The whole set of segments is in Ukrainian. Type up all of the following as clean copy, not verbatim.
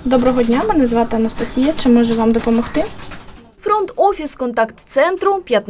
Доброго дня, мене звати Анастасія. Чи можу вам допомогти? Фронт-офіс контакт-центру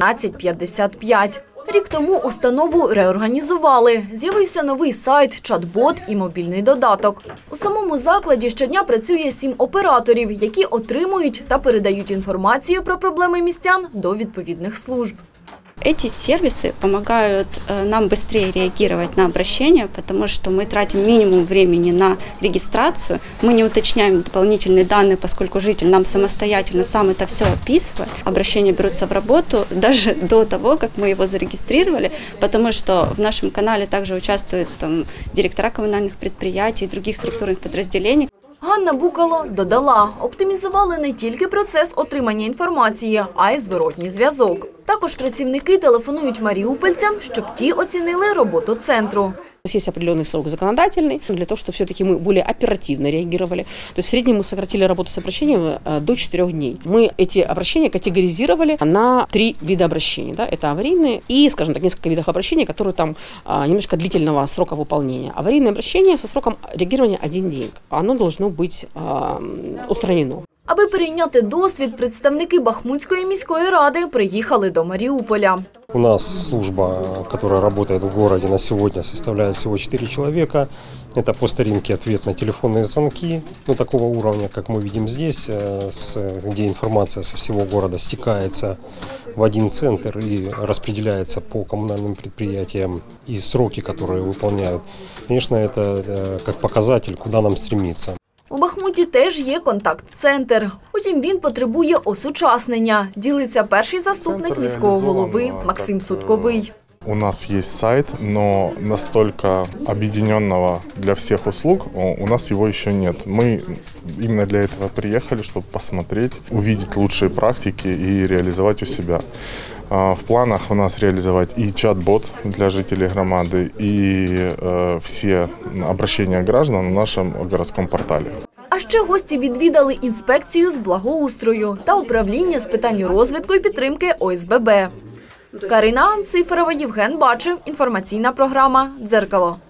1555. Рік тому установу реорганізували. З'явився новий сайт, чат-бот і мобільний додаток. У самому закладі щодня працює 7 операторів, які отримують та передають інформацію про проблеми містян до відповідних служб. Эти сервисы помогают нам быстрее реагировать на обращения, потому что мы тратим минимум времени на регистрацию, мы не уточняем дополнительные данные, поскольку житель нам самостоятельно сам это все описывает. Обращения берутся в работу даже до того, как мы его зарегистрировали, потому что в нашем канале также участвуют директора коммунальных предприятий и других структурных подразделений. Ганна Букало додала, оптимізували не тільки процес отримання інформації, а й зворотній зв'язок. Також працівники телефонують маріупольцям, щоб ті оцінили роботу центру. Есть определенный срок законодательный для того, чтобы все-таки мы более оперативно реагировали. То есть в среднем мы сократили работу с обращением до 4 дней. Мы эти обращения категоризировали на 3 вида обращений. Да? Это аварийные и, скажем так, несколько видов обращений, которые там немножко длительного срока выполнения. Аварийное обращение со сроком реагирования 1 день. Оно должно быть устранено. Аби перейняти досвід, представники Бахмутської міської ради приїхали до Маріуполя. У нас служба, которая работает в городе на сегодня, составляет всего 4 человека. Это по старинке ответ на телефонные звонки, такого уровня, как мы видим здесь, где информация со всего города стекается в один центр и распределяется по коммунальным предприятиям, и сроки, которые выполняют. Конечно, это как показатель, куда нам стремиться. У Бахмуті теж є контакт-центр. Утім, він потребує осучаснення, ділиться перший заступник міського голови Максим Судковий. У нас есть сайт, но настолько объединенного для всех услуг у нас его еще нет. Мы именно для этого приехали, чтобы посмотреть, увидеть лучшие практики и реализовать у себя. В планах у нас реализовать и чат-бот для жителей громады, и все обращения граждан на нашем городском портале. А ще гості відвідали інспекцію з благоустрою та управління з питань розвитку і підтримки ОСББ. Карина Анциферова, Євген Бачев. Інформаційна програма «Дзеркало».